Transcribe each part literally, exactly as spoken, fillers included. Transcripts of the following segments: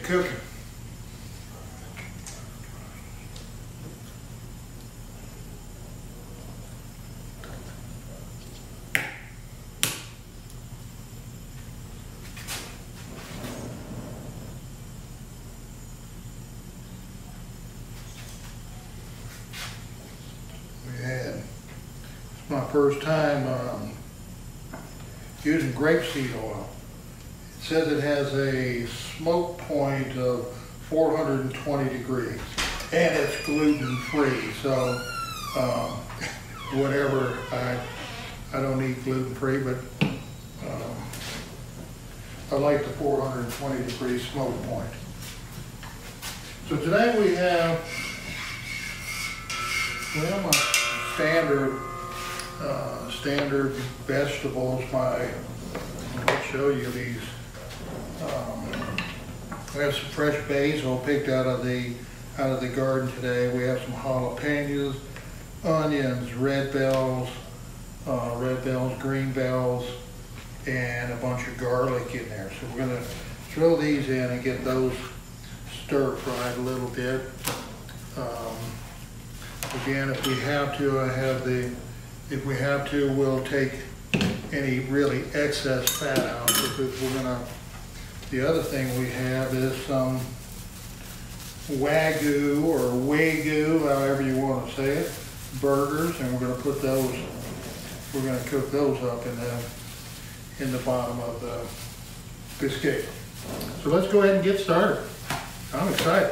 cooking. We had, it's my first time um, using grapeseed oil. It says it has a smoke point of four hundred twenty degrees, and it's gluten free. So um, whatever, I I don't eat gluten free, but um, I like the four hundred twenty degree smoke point. So today we have, well, my standard uh, standard vegetables. My I'll show you these. Um, we have some fresh basil picked out of the out of the garden today. We have some jalapenos, onions, red bells, uh, red bells, green bells, and a bunch of garlic in there. So we're going to throw these in and get those stir fried a little bit. Um, again, if we have to, I have the. If we have to, we'll take any really excess fat out, because we're gonna. The other thing we have is some Wagyu or Wagyu, however you want to say it, burgers, and we're going to put those. We're going to cook those up in the in the bottom of the biscuit. So let's go ahead and get started. I'm excited.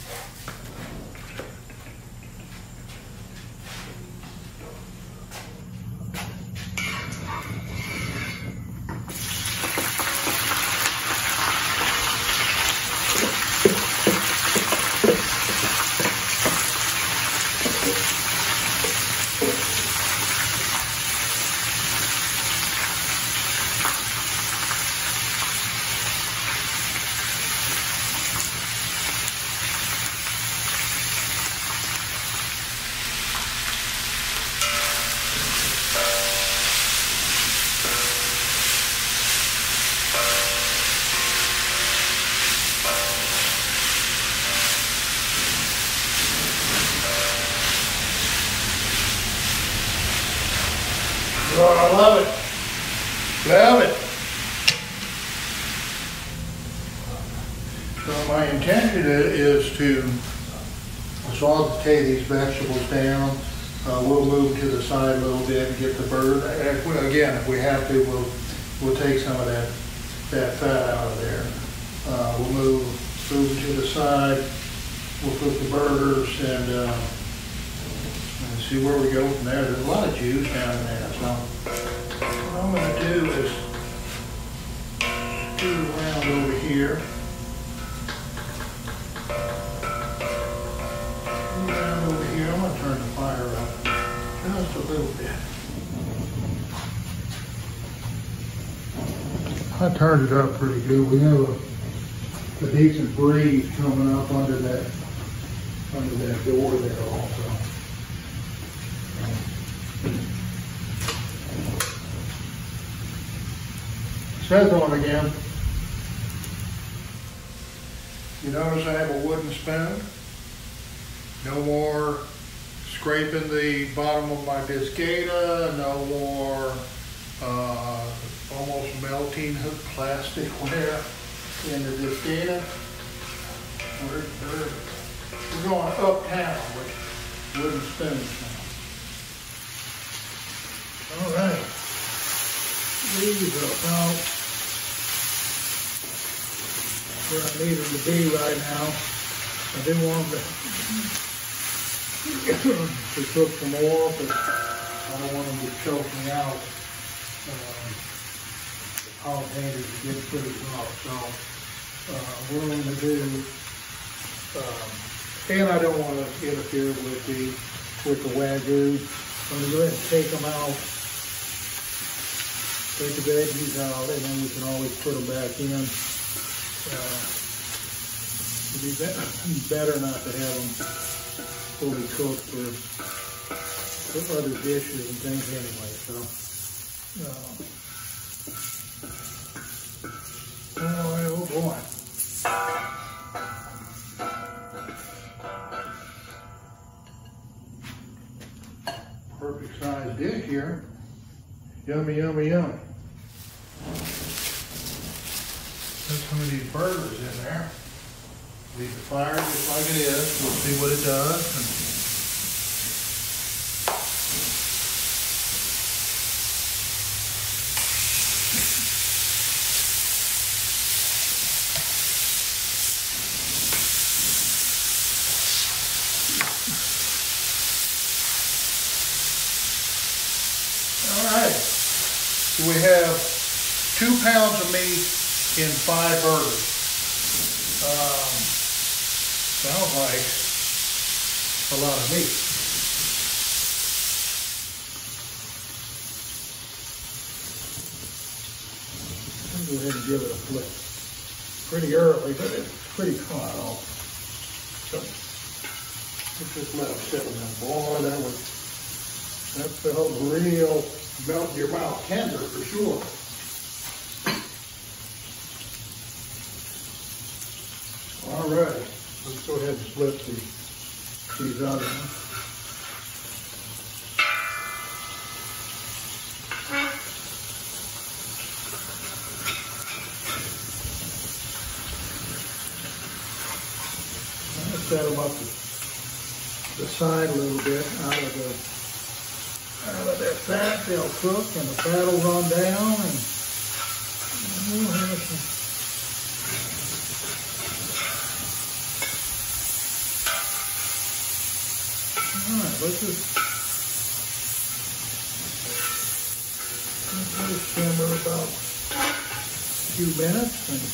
Oh, I love it. Love it. So my intention is to saute these vegetables down. Uh, we'll move to the side a little bit and get the bird. Again, if we have to, we'll we'll take some of that that fat out of there. Uh, we'll move move to the side. We'll cook the burgers and. Uh, And see where we go from there. There's a lot of juice down in there. So what I'm going to do is scoot around over here. Scoot around over here. I'm going to turn the fire up just a little bit. I turned it up pretty good. We have a, a decent breeze coming up under that under that door there also. Says on again. You notice I have a wooden spoon. No more scraping the bottom of my discada. No more uh, almost melting plasticware in the discada. We're, we're, we're going uptown with wooden spoons now. All right. These are about where I need them to be right now. I do want them to, to cook some more, but I don't want them to choke me out. Um, all handed to get pretty rough. So uh, what I'm going to do, um, and I don't want to interfere with the with the Wagyu. I'm going to go ahead and take them out. Take the veggies out, and then we can always put them back in. Uh, it'd be better, better not to have them fully cooked for, for other dishes and things anyway. So, uh, all right, oh boy. perfect size dish here. Yummy, yummy, yummy. Put some of these burgers in there. Leave the fire just like it is. We'll see what it does. So we have two pounds of meat in five burgers. Um, sounds like a lot of meat. I'll go ahead and give it a flip. Pretty early, but it's pretty hot off. So let's just let it sit in that boil. That was, that's the whole real melt your mouth tender for sure. All right, let's go ahead and split the, these other ones. I'm going to set them up the, the side a little bit out of the Out of that fat, they'll cook and the fat will run down, and we'll have some. All right, let's just, let's just simmer about a few minutes. And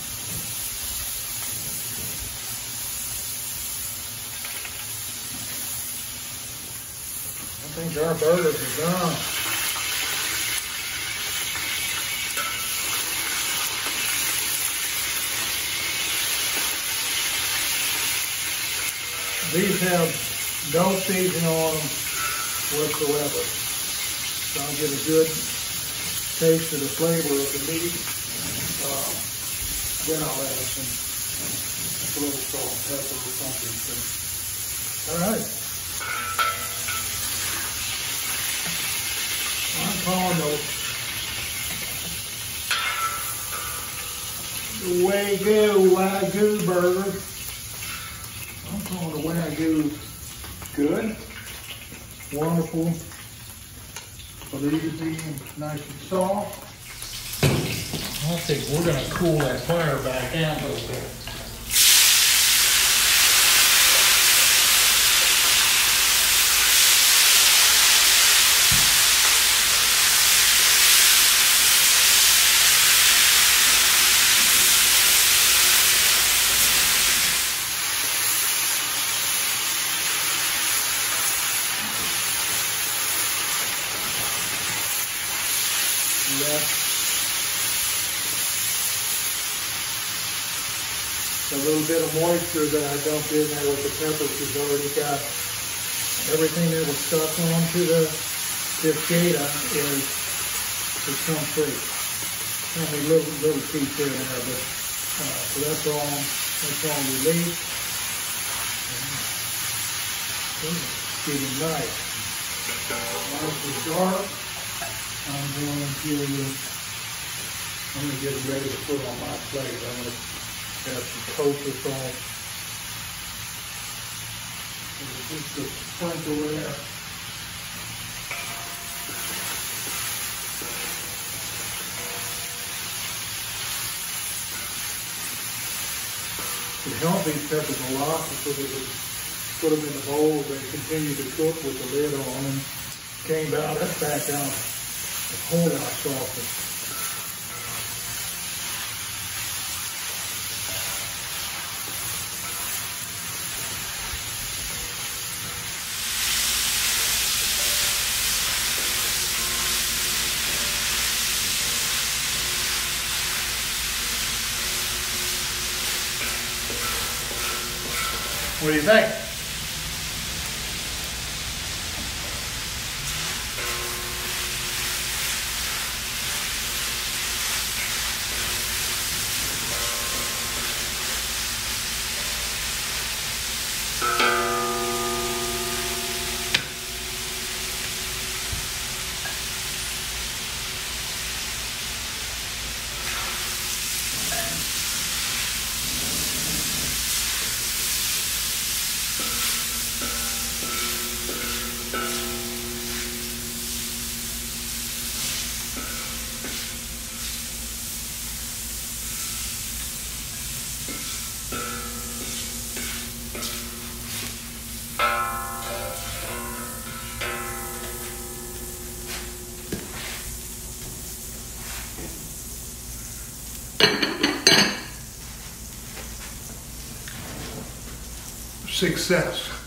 I think our burgers are done. These have no seasoning on them whatsoever. So I'll get a good taste of the flavor of the meat. Uh, then I'll add some a little salt and pepper or something. So, all right. I'm calling the Wagyu Wagyu Burgers. I'm calling the Wagyu good, wonderful, easy, nice and soft. I think we're going to cool that fire back down a little bit. Yeah. A little bit of moisture that I dumped in there with the peppers has already got everything that was stuck onto the discada is is come free. Only little little piece here and there, but uh, so that's all that's all released. Getting nice. Nice and dark. I'm going to, I'm going to get it ready to put on my plate. I'm going to have some kosher salt. Just a sprinkle there. It helps these peppers a lot because if we put them in the bowl, they continue to cook with the lid on and came out, that's back out. A whole lot softer. What do you think? Success.